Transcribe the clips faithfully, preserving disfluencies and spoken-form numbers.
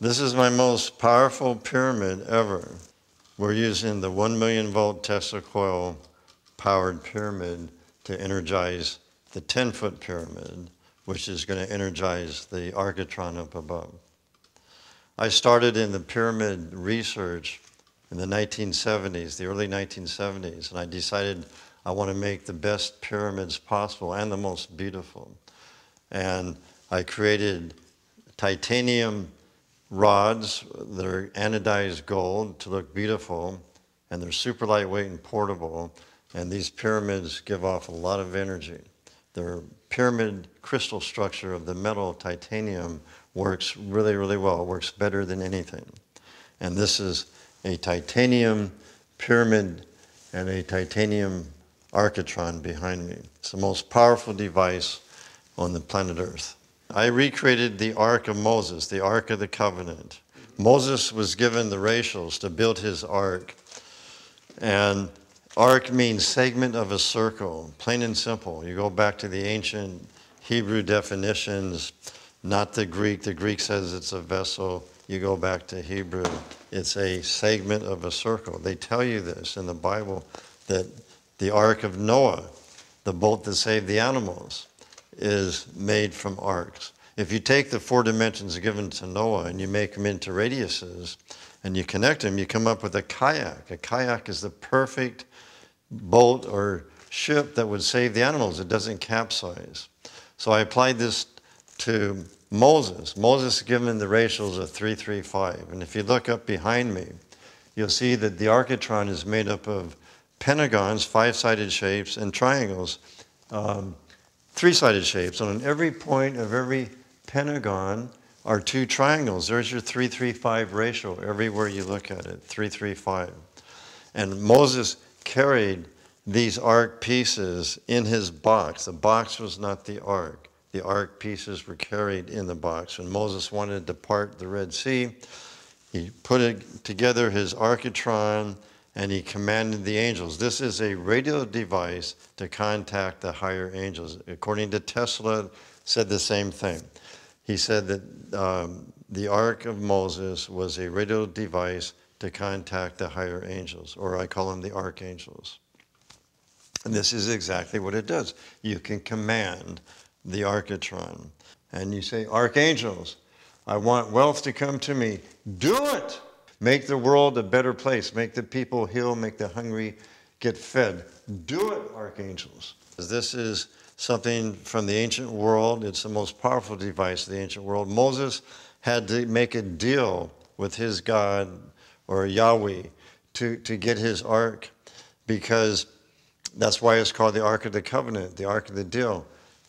This is my most powerful pyramid ever. We're using the one million volt Tesla coil powered pyramid to energize the ten foot pyramid, which is going to energize the Archetron up above. I started in the pyramid research in the nineteen seventies, the early nineteen seventies, and I decided I want to make the best pyramids possible and the most beautiful. And I created titanium rods that are anodized gold to look beautiful, and they're super lightweight and portable, and these pyramids give off a lot of energy. Their pyramid crystal structure of the metal titanium works really, really well. It works better than anything. And this is a titanium pyramid and a titanium Archetron behind me. It's the most powerful device on the planet Earth. I recreated the Ark of Moses, the Ark of the Covenant. Moses was given the racials to build his ark. And ark means segment of a circle, plain and simple. You go back to the ancient Hebrew definitions, not the Greek. The Greek says it's a vessel. You go back to Hebrew, it's a segment of a circle. They tell you this in the Bible, that the Ark of Noah, the boat that saved the animals, is made from arcs. If you take the four dimensions given to Noah and you make them into radiuses and you connect them, you come up with a kayak. A kayak is the perfect boat or ship that would save the animals. It doesn't capsize. So I applied this to Moses. Moses is given the ratios of three three five. And if you look up behind me, you'll see that the Archetron is made up of pentagons, five-sided shapes, and triangles, um, three-sided shapes. And on every point of every pentagon are two triangles. There's your three three five ratio everywhere you look at it, three three five. And Moses carried these ark pieces in his box. The box was not the ark. The ark pieces were carried in the box. When Moses wanted to part the Red Sea, he put it together, his Archetron, and he commanded the angels. This is a radio device to contact the higher angels. According to Tesla, said the same thing. He said that um, the Ark of Moses was a radio device to contact the higher angels, or I call them the archangels. And this is exactly what it does. You can command the Archetron. And you say, archangels, I want wealth to come to me. Do it! Make the world a better place. Make the people heal. Make the hungry get fed. Do it, archangels. This is something from the ancient world. It's the most powerful device of the ancient world. Moses had to make a deal with his God, or Yahweh, to, to get his ark, because that's why it's called the Ark of the Covenant, the Ark of the Deal.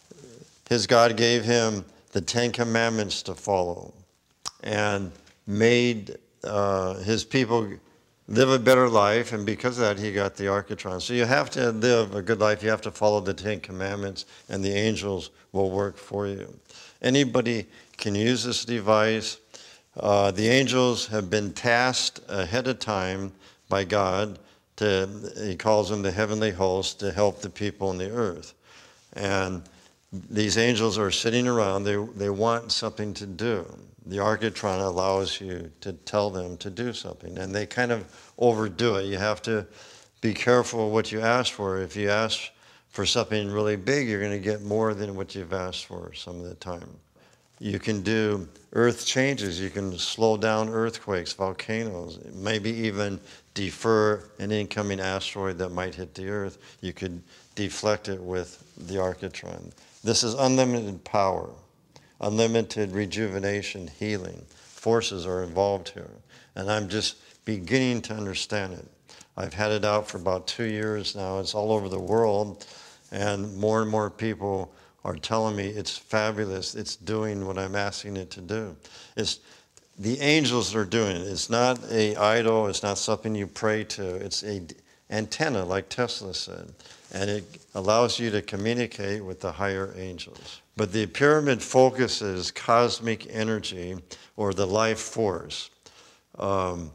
His God gave him the Ten Commandments to follow and made uh, his people live a better life, and because of that, he got the Archetron. So you have to live a good life. You have to follow the Ten Commandments, and the angels will work for you. Anybody can use this device. Uh, the angels have been tasked ahead of time by God to, he calls them the heavenly host, to help the people on the earth. And these angels are sitting around. They, they want something to do. The Archetron allows you to tell them to do something, and they kind of overdo it. You have to be careful what you ask for. If you ask for something really big, you're going to get more than what you've asked for some of the time. You can do earth changes. You can slow down earthquakes, volcanoes, maybe even defer an incoming asteroid that might hit the earth. You could deflect it with the Archetron. This is unlimited power, unlimited rejuvenation, healing. Forces are involved here. And I'm just beginning to understand it. I've had it out for about two years now. It's all over the world. And more and more people are telling me it's fabulous. It's doing what I'm asking it to do. It's, the angels are doing it. It's not an idol. It's not something you pray to. It's an antenna, like Tesla said. And it allows you to communicate with the higher angels. But the pyramid focuses cosmic energy, or the life force. Um,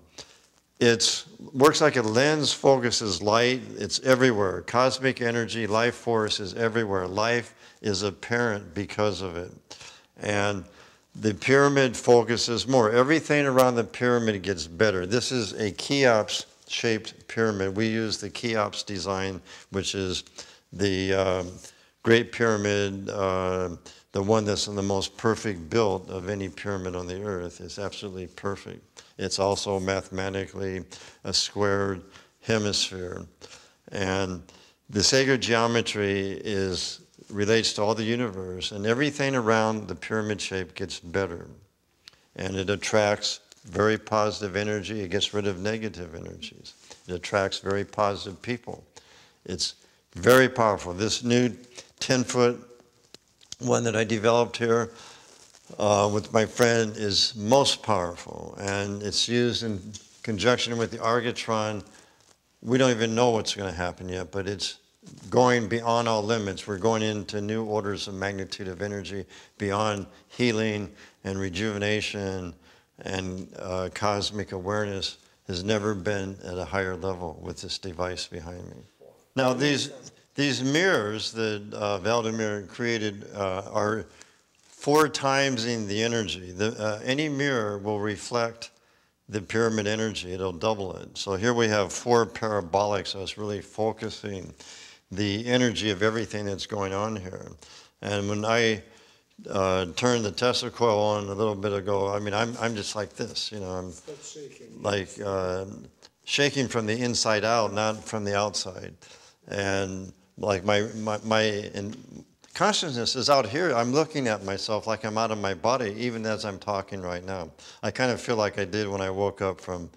it works like a lens, focuses light. It's everywhere. Cosmic energy, life force is everywhere. Life is apparent because of it. And the pyramid focuses more. Everything around the pyramid gets better. This is a Cheops-shaped pyramid. We use the Cheops design, which is the uh, Great Pyramid, uh, the one that's the most perfect built of any pyramid on the earth. It's absolutely perfect. It's also mathematically a squared hemisphere. And the sacred geometry is relates to all the universe, and everything around the pyramid shape gets better. And it attracts very positive energy. It gets rid of negative energies. It attracts very positive people. It's very powerful. This new ten-foot one that I developed here uh, with my friend is most powerful, and it's used in conjunction with the Archetron. We don't even know what's going to happen yet, but it's going beyond all limits. We're going into new orders of magnitude of energy beyond healing and rejuvenation, and uh, cosmic awareness has never been at a higher level with this device behind me. Now, these, these mirrors that uh, Valdemir created uh, are four times in the energy. The, uh, any mirror will reflect the pyramid energy. It'll double it. So here we have four parabolics, so it's really focusing the energy of everything that's going on here. And when I uh, turned the Tesla coil on a little bit ago, I mean, I'm, I'm just like this, you know, I'm like uh, shaking from the inside out, not from the outside. And like my, my, my in consciousness is out here. I'm looking at myself like I'm out of my body, even as I'm talking right now. I kind of feel like I did when I woke up from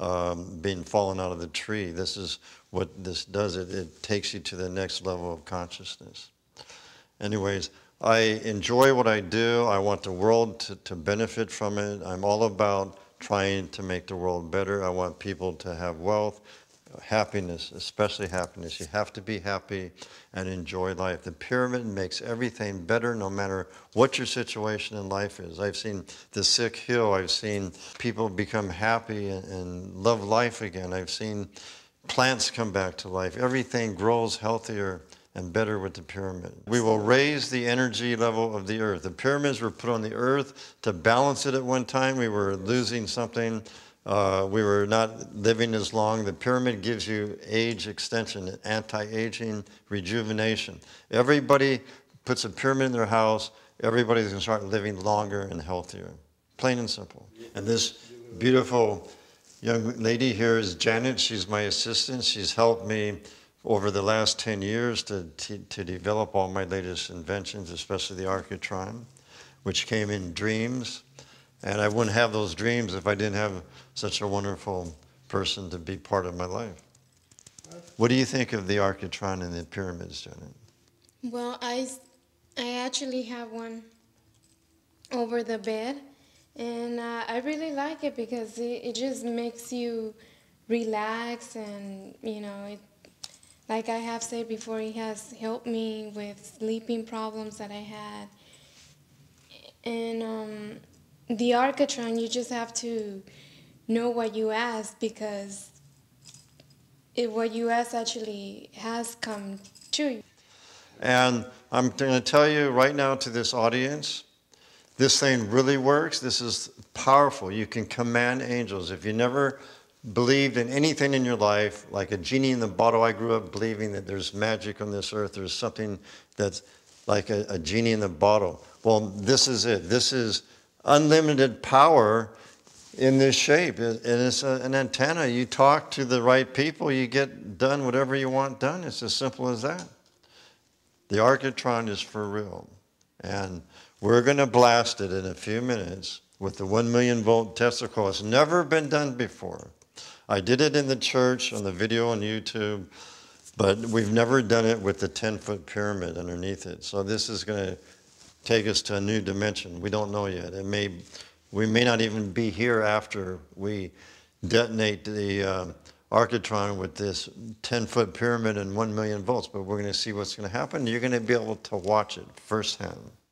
um, being fallen out of the tree. This is what this does. It, it takes you to the next level of consciousness. Anyways, I enjoy what I do. I want the world to, to benefit from it. I'm all about trying to make the world better. I want people to have wealth, happiness, especially happiness. You have to be happy and enjoy life. The pyramid makes everything better no matter what your situation in life is. I've seen the sick heal. I've seen people become happy and, and love life again. I've seen plants come back to life. Everything grows healthier and better with the pyramid. We will raise the energy level of the earth. The pyramids were put on the earth to balance it at one time. We were losing something. Uh, we were not living as long. The pyramid gives you age extension, anti-aging, rejuvenation. Everybody puts a pyramid in their house, everybody's going to start living longer and healthier. Plain and simple. And this beautiful young lady here is Janet. She's my assistant. She's helped me over the last ten years to, to, to develop all my latest inventions, especially the Archetron, which came in dreams. And I wouldn't have those dreams if I didn't have such a wonderful person to be part of my life. What do you think of the Archetron and the pyramids, Janet? Well, I, I actually have one over the bed, and uh, I really like it because it, it just makes you relax, and, you know, it, like I have said before, it has helped me with sleeping problems that I had. And um, the Archetron, you just have to know what you ask, because it, what you ask actually has come true. And I'm going to tell you right now to this audience, this thing really works. This is powerful. You can command angels. If you never believed in anything in your life, like a genie in the bottle, I grew up believing that there's magic on this earth. There's something that's like a, a genie in the bottle. Well, this is it. This is unlimited power in this shape. And it's a, an antenna. You talk to the right people, you get done whatever you want done. It's as simple as that. The Archetron is for real. And we're going to blast it in a few minutes with the one million volt Tesla coil. It's never been done before. I did it in the church on the video on YouTube, but we've never done it with the ten foot pyramid underneath it. So this is going to take us to a new dimension. We don't know yet. It may, we may not even be here after we detonate the uh, Archetron with this ten foot pyramid and one million volts, but we're going to see what's going to happen. You're going to be able to watch it firsthand.